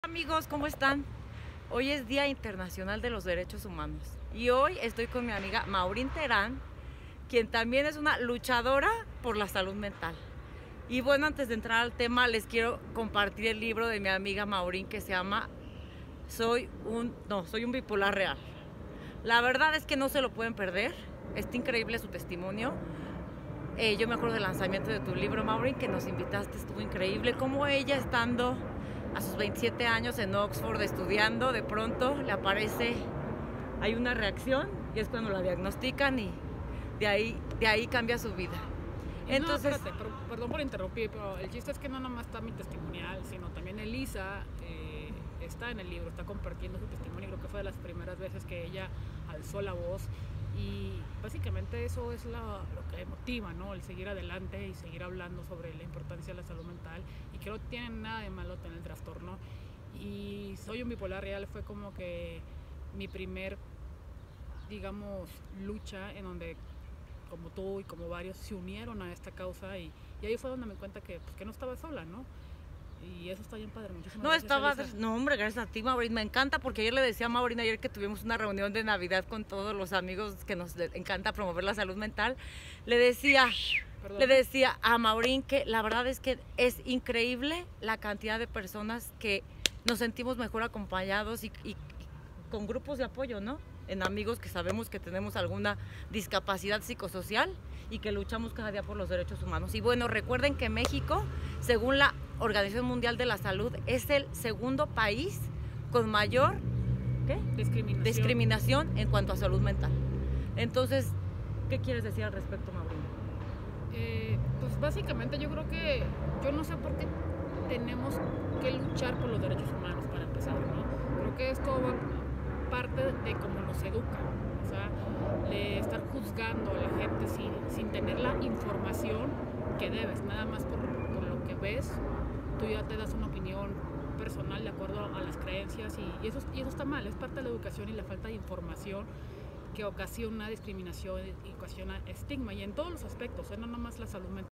Amigos, ¿cómo están? Hoy es Día Internacional de los Derechos Humanos y hoy estoy con mi amiga Maureen Terán, quien también es una luchadora por la salud mental. Y bueno, antes de entrar al tema, les quiero compartir el libro de mi amiga Maureen que se llama Soy un bipolar real. La verdad es que no se lo pueden perder, está increíble su testimonio. Yo me acuerdo del lanzamiento de tu libro, Maureen, que nos invitaste, estuvo increíble. Como ella, estando a sus 27 años en Oxford estudiando, de pronto le aparece, hay una reacción y es cuando la diagnostican y de ahí cambia su vida. Entonces, no, espérate, perdón por interrumpir, pero el chiste es que no nomás está mi testimonial, sino también Elisa está en el libro, está compartiendo su testimonio. Creo que fue de las primeras veces que ella alzó la voz y básicamente eso es lo que motiva, ¿no? El seguir adelante y seguir hablando sobre la importancia de la salud mental, y que no tiene nada de malo tener el trastorno. Y Soy un bipolar real fue como que mi primer, digamos, lucha en donde como tú y como varios se unieron a esta causa, y ahí fue donde me di cuenta que no estaba sola, ¿no? Y eso está bien padre. Muchísimas gracias. No, hombre, gracias a ti, Maureen. Me encanta porque ayer le decía a Maureen, ayer que tuvimos una reunión de Navidad con todos los amigos que nos encanta promover la salud mental, le decía a Maureen que la verdad es que es increíble la cantidad de personas que nos sentimos mejor acompañados y con grupos de apoyo, ¿no? En amigos que sabemos que tenemos alguna discapacidad psicosocial y que luchamos cada día por los derechos humanos. Y bueno, recuerden que México, según la Organización Mundial de la Salud, es el segundo país con mayor discriminación en cuanto a salud mental. Entonces, ¿qué quieres decir al respecto, Maureen? Pues básicamente yo creo que yo no sé por qué tenemos que luchar por los derechos humanos para empezar, ¿no? Creo que esto va parte de cómo nos educan, o sea, de estar juzgando a la gente sin tener la información que debes, nada más por lo que ves, tú ya te das una opinión personal de acuerdo a las creencias, y eso está mal. Es parte de la educación y la falta de información que ocasiona discriminación y ocasiona estigma, y en todos los aspectos, no nomás la salud mental.